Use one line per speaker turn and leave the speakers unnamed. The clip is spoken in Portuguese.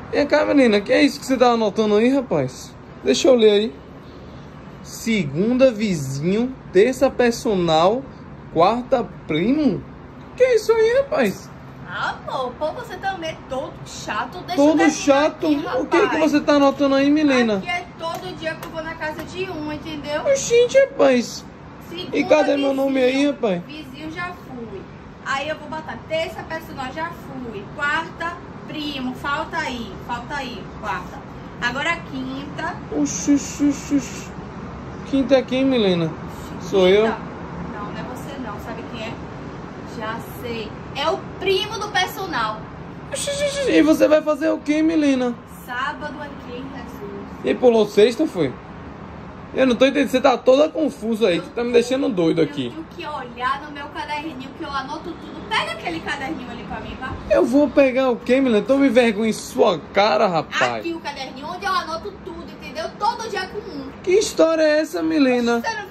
Vem cá, menina, que é isso que você tá anotando aí, rapaz? Deixa eu ler aí. Segunda, vizinho. Terça, personal. Quarta, primo. Que é isso aí, rapaz?
Amor, pô, você também é todo chato. Deixa
Todo
eu
chato?
aqui,
O que que você tá anotando aí, Milena?
Aqui é todo dia que eu vou na casa de um, entendeu?
Oxente, rapaz.
Segunda,
E cadê
vizinho,
meu nome aí, rapaz?
Vizinho, já fui. Aí eu vou botar terça, personal, já fui. Quarta, primo, falta aí, quarta. Agora quinta.
Oxi. Quinta é quem, Milena? Sou eu?
Não é você não, sabe quem é? Já sei. É o primo do personal.
Oxi. E você vai fazer o que, Milena?
Sábado aqui em Jesus.
E pulou sexta, foi? Eu não tô entendendo, você tá toda confusa aí, tu tá me deixando doido aqui.
Eu tenho que olhar no meu caderninho, que eu anoto tudo. Pega aquele caderninho ali pra mim, vá.
Eu vou pegar o quê, Milena? Tome vergonha em sua cara, rapaz.
Aqui o caderninho, onde eu anoto tudo, entendeu? Todo dia com um.
Que história é essa, Milena?
Você não